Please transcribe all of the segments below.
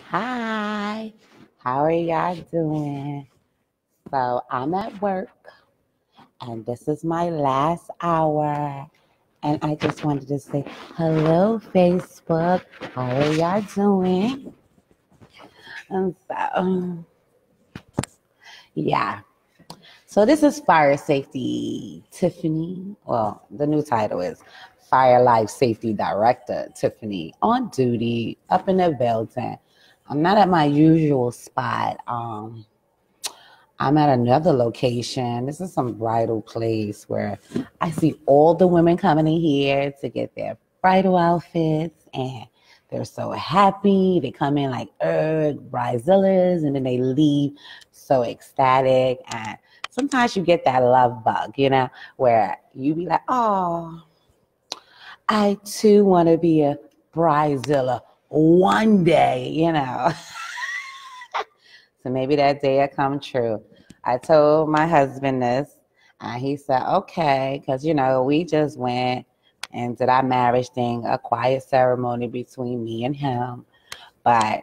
Hi, how are y'all doing? So I'm at work and this is my last hour. And I just wanted to say, hello, Facebook. How are y'all doing? And so, yeah. So this is Fire Safety Tiffany. Well, the new title is Fire Life Safety Director Tiffany on duty up in the building. I'm not at my usual spot. I'm at another location. This is some bridal place where I see all the women coming in here to get their bridal outfits, and they're so happy. They come in like bridezillas, and then they leave so ecstatic. And sometimes you get that love bug, where you be like, oh, I too want to be a bridezilla one day. So maybe that day will come true. I told my husband this, and he said, okay, because, we just went and did our marriage thing, a quiet ceremony between me and him. But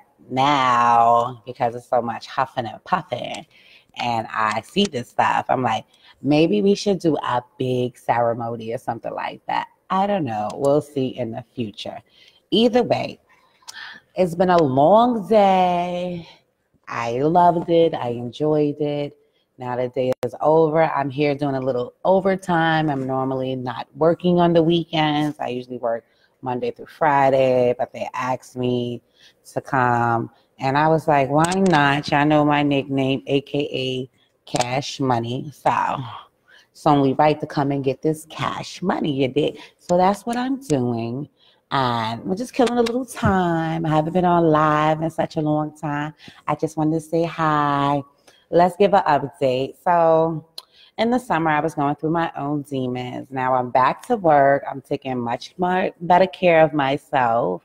now, because it's so much huffing and puffing, and I see this stuff, I'm like, maybe we should do a big ceremony or something like that. I don't know. We'll see in the future. Either way, it's been a long day. I loved it. I enjoyed it. Now the day is over. I'm here doing a little overtime. I'm normally not working on the weekends. I usually work Monday through Friday, but they asked me to come. And I was like, why not? Y'all know my nickname, AKA Cash Money. So it's only right to come and get this cash money, you did. So that's what I'm doing. And we're just killing a little time. I haven't been on live in such a long time. I just wanted to say hi. Let's give an update. So in the summer, I was going through my own demons. Now I'm back to work. I'm taking much more better care of myself.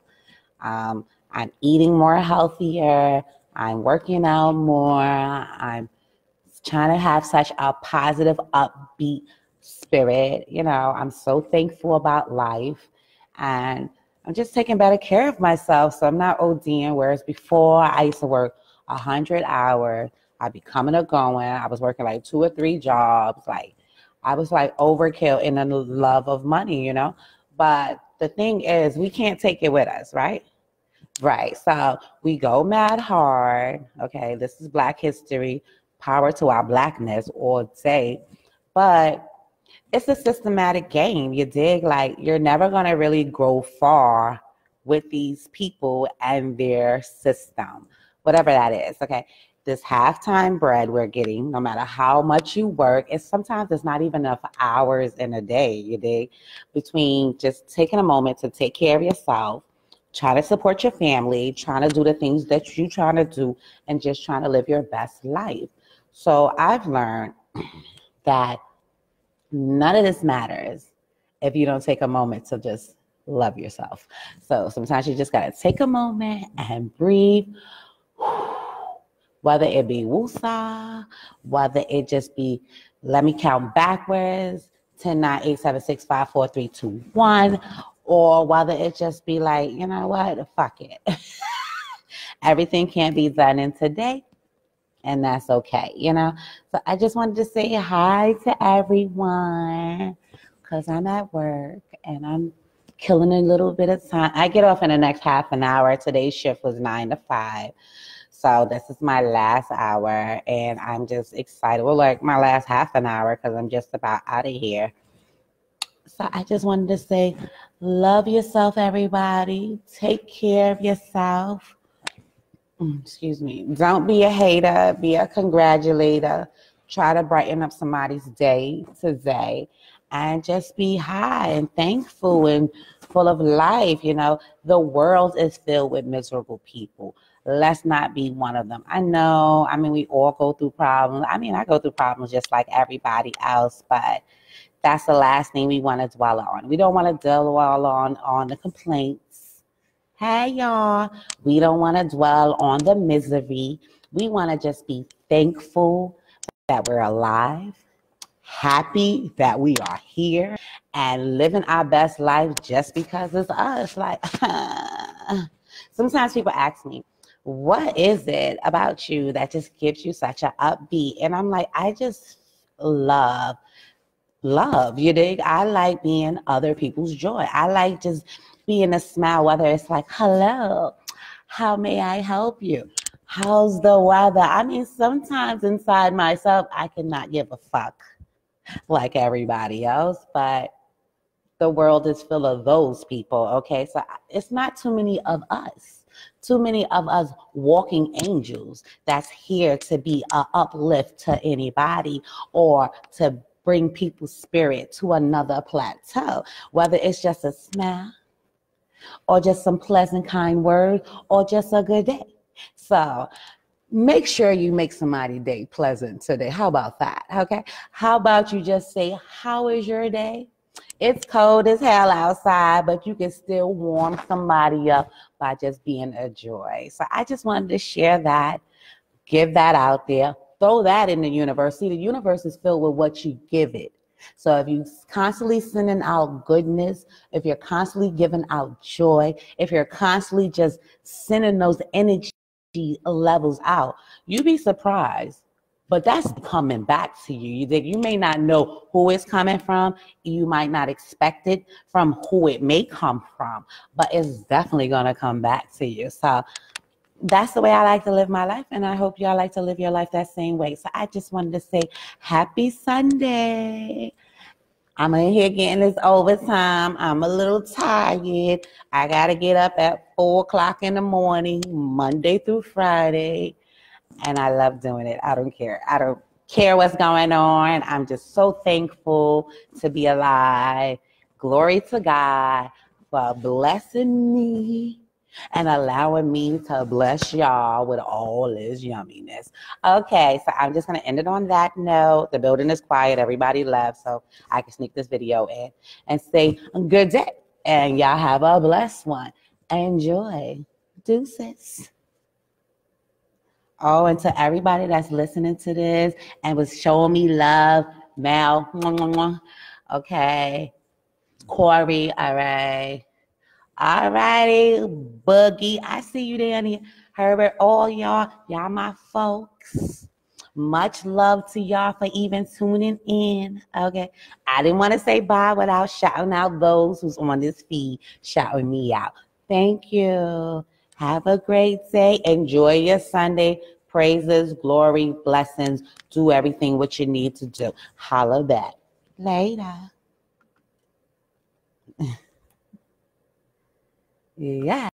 I'm eating more healthier. I'm working out more. I'm trying to have such a positive, upbeat spirit. I'm so thankful about life. And I'm just taking better care of myself. So I'm not ODing, whereas before I used to work 100 hours. I'd be coming or going. I was working like 2 or 3 jobs. Like I was like overkill in the love of money. But the thing is, we can't take it with us, right? Right. So we go mad hard. Okay. This is Black history. Power to our Blackness all day. But it's a systematic game. You dig? Like you're never going to really grow far with these people and their system, whatever that is. Okay. This halftime bread we're getting, no matter how much you work, sometimes it's not even enough hours in a day, you dig? Between just taking a moment to take care of yourself, trying to support your family, trying to do the things that you're trying to do, and just trying to live your best life. So I've learned that none of this matters if you don't take a moment to just love yourself. So sometimes you just got to take a moment and breathe, whether it be woosah, whether it just be, let me count backwards, 10, 9, 8, 7, 6, 5, 4, 3, 2, 1, or whether it just be like, you know what, fuck it. Everything can't be done in today, and that's okay. So I just wanted to say hi to everyone because I'm at work and I'm killing a little bit of time. I get off in the next half an hour. Today's shift was 9 to 5. So this is my last hour and I'm just excited. Well, like my last half an hour because I'm just about out of here. So I just wanted to say, love yourself, everybody. Take care of yourself. Excuse me. Don't be a hater. Be a congratulator. Try to brighten up somebody's day today. And just be high and thankful and full of life. The world is filled with miserable people. Let's not be one of them. I know. We all go through problems. I go through problems just like everybody else, but that's the last thing we want to dwell on. We don't want to dwell on the complaints. Hey, y'all. We don't want to dwell on the misery. We want to just be thankful that we're alive, happy that we are here, and living our best life just because it's us. Like, sometimes people ask me, what is it about you that just gives you such an upbeat? And I'm like, I just love, you dig? I like being other people's joy. I like just being a smile, whether it's like, hello, how may I help you? How's the weather? I mean, sometimes inside myself, I cannot give a fuck like everybody else, but the world is full of those people, okay? So it's not too many of us. Too many of us walking angels that's here to be an uplift to anybody or to bring people's spirit to another plateau, whether it's just a smile or just some pleasant, kind words or just a good day. So make sure you make somebody's day pleasant today. How about that? Okay. How about you just say, how is your day? It's cold as hell outside, but you can still warm somebody up by just being a joy. So I just wanted to share that, give that out there, throw that in the universe. See, the universe is filled with what you give it. So if you're constantly sending out goodness, if you're constantly giving out joy, if you're constantly just sending those energy levels out, you'd be surprised. But that's coming back to you. You may not know who it's coming from. You might not expect it from who it may come from, but it's definitely going to come back to you. So that's the way I like to live my life, and I hope y'all like to live your life that same way. So I just wanted to say happy Sunday. I'm in here getting this overtime. I'm a little tired. I got to get up at 4 o'clock in the morning, Monday through Friday. And I love doing it. I don't care. I don't care what's going on. I'm just so thankful to be alive. Glory to God for blessing me and allowing me to bless y'all with all this yumminess. Okay, so I'm just going to end it on that note. The building is quiet. Everybody left, so I can sneak this video in and say good day. And y'all have a blessed one. Enjoy. Deuces. Oh, and to everybody that's listening to this and was showing me love, Mel, okay, Corey, all right. All righty, Boogie, I see you down here. Herbert, all y'all my folks. Much love to y'all for even tuning in, okay? I didn't want to say bye without shouting out those who's on this feed, shouting me out. Thank you. Have a great day. Enjoy your Sunday. Praises, glory, blessings. Do everything what you need to do. Holla back. Later. Yeah.